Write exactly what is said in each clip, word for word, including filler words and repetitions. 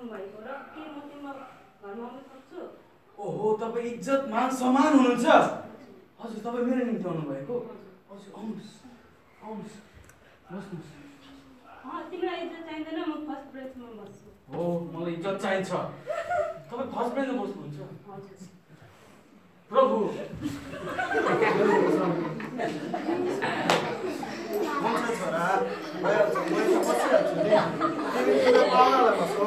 भएको र के म तिम्रो घरमा आउन सक्छु? ओहो, तपाईँ इज्जत मान सम्मान हुनुहुन्छ। हजुर, तपाईँ मेरो निम्ति आउनु भएको? हजुर, आउनुहोस् आउनुहोस् बस्नुहोस्। तिमीलाई इज्जत चाहिँदैन, म फर्स्ट बेन्चमा बस्छु। हो, मलाई इज्जत चाहिन्छ। तपाईँ फर्स्ट बेन्चमा बस्नुहुन्छ? हजुर प्रभु हुन्छ छोरा, भइहाल्छ, म यता बसिहाल्छु नि। तिमी पुरा पाहुनालाई बसो।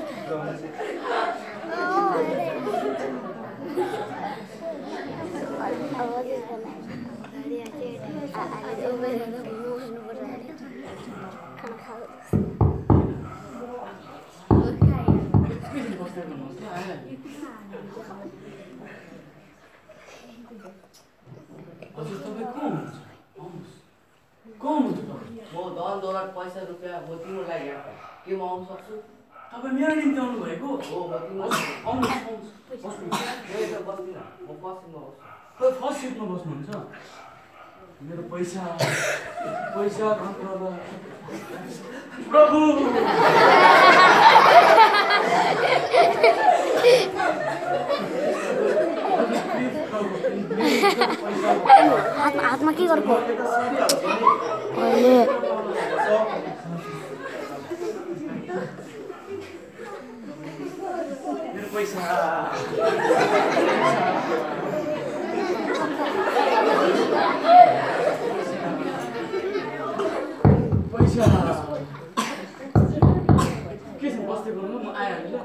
हजुर, तपाईँ को हुनुहुन्छ? आउनुहोस्। को हुनुहुन्छ तपाईँ? म धन दौलत पैसा रुपियाँ म तिम्रो लागि के म आउनु सक्छु? तपाईँ मेरो निम्ति आउनु भएको? हो, म तिम्रो आउनुहोस् आउनुहोस् बस्नुहोस्। म यता बस्दिनँ, म फर्स्टमा बस्छु। तपाईँ फर्स्ट सिटमा बस्नुहुन्छ? मेरो पैसा पैसा प्रभु प्रभु हातमा के गर्को मेरो पैसा पैसा के छ बस्दै गर्नु? म आइहालेँ ल।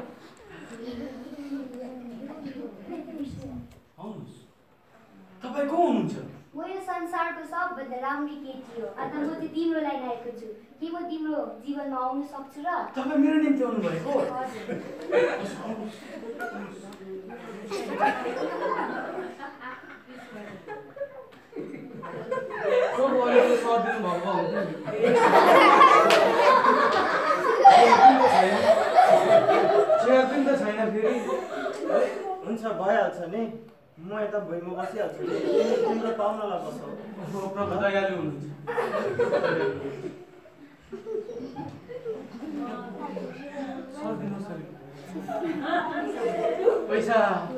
आउनुहोस्। तपाईँ को हुनुहुन्छ? म यो संसारको सबभन्दा राम्री केटी हो। अन्त म चाहिँ तिम्रो लागि आएको छु। के म तिम्रो जीवनमा आउन सक्छु र? तपाईँ मेरो निम्ति आउनु भएको? प्रभु अहिले सदिनु भएको हुन्थ्यो नि। चेयर पनि त छैन फेरि। हुन्छ, भइहाल्छ नि। म यता भुइँमा बसिहाल्छु नि। तिमी तिम्रो पाहुनालाई बसौ। प्रभु दयालु हुनुहुन्छ। सर्दिनुहोस् अलिक। पैसा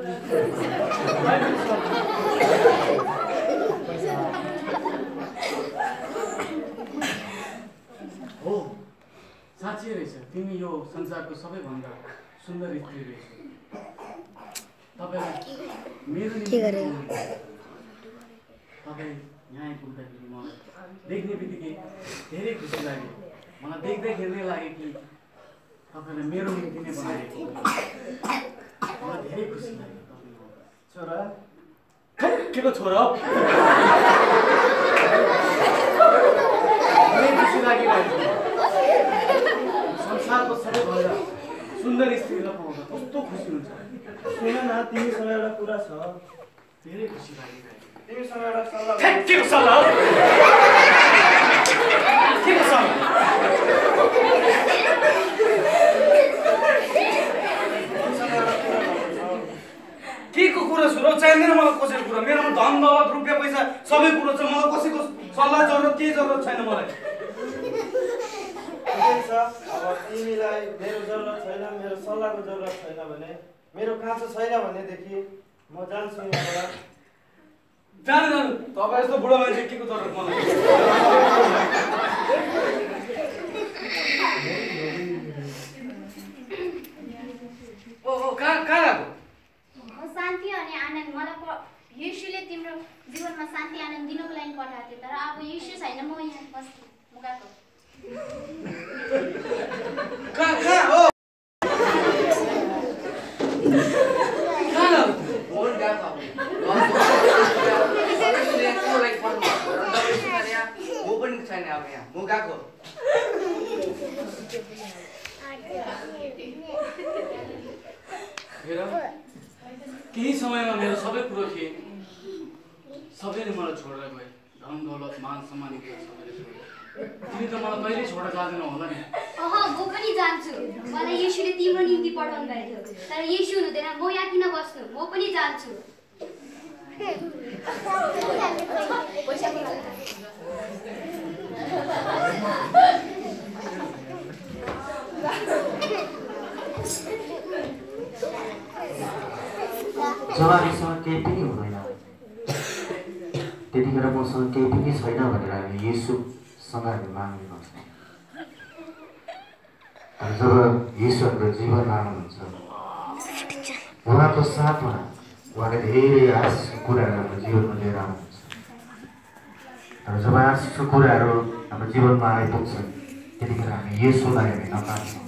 हो, साँच्चै रहेछ तिमी यो संसारको सबैभन्दा सुन्दर स्त्री रहेछ। तपाईँलाई मेरो निम्ति तपाईँ यहाँ आइपुग्दाखेरि मलाई देख्ने बित्तिकै धेरै खुसी लाग्यो। मलाई देख्दैखेरि लाग्यो कि तपाईँलाई मेरो निम्ति नै बनाएको। मलाई धेरै खुसी लाग्यो। छोरा के को छोरा हो? धेरै खुसी लागिरहेको छ। संसारको सबैभन्दा सुन्दर स्त्रीलाई पाउँदा कस्तो खुसी हुन्छ। सुन न, तिमीसँग एउटा कुरा छ। धेरै खुसी लागिरहेको। तिमीसँग एउटा सल्लाह। के को सल्लाह? के को सल्लाह? के को कुरा सुरु चाहिँदैन मलाई कसैको कुरा। मेरोमा धन दौलत रुपियाँ पैसा सबै कुरो छ। मलाई कसैको सल्लाह जरुरत केही जरुरत छैन मलाई। ठिकै छ, अब तिमीलाई मेरो जरुरत छैन, मेरो सल्लाहको जरुरत छैन भने, मेरो काँचो छैन भनेदेखि म जान्छु यहाँबाट। जानु जानु, तपाईँ यस्तो बुढो मान्छे के को जरुरत मलाई? ओ ओ कहाँ कहाँ गएको? शान्ति अनि आनन्द मलाई यीशुले तिम्रो जीवनमा शान्ति आनन्द दिनको लागि पठाएको थियो। तर अब यीशु छैन, म यहाँ बस्छु। म गएको। कहाँ कहाँ हो? कहाँ गएको? फोन गएको म पनि छैन अब यहाँ। म गएको। हेर, केही समयमा मेरो सबै कुरो थिए, सबैले मलाई छोडेर गए। धन दौलत मान सम्मान सबैले छोडे। तिमी त मलाई कहिले छोडेर जाँदैनौ होला नि। अह, म पनि जान्छु। मलाई यीशुले तिम्रो निम्ति पठाउनु भएको थियो। तर यीशु हुँदैन, म यहाँ किन बस्नु? म पनि जान्छु। पैसा जब हामीसँग केही पनि हुँदैन त्यतिखेर मसँग केही पनि छैन भनेर हामी येशूसँग हामी माग्ने गर्छौँ। तर जब येशू हाम्रो जीवनमा आउनुहुन्छ उहाँको साथमा उहाँले धेरै आशिषको कुराहरू हाम्रो जीवनमा लिएर आउनुहुन्छ। तर जब आशिषको कुराहरू हाम्रो जीवनमा आइपुग्छन् त्यतिखेर हामी येशूलाई हामी नकार्छौँ।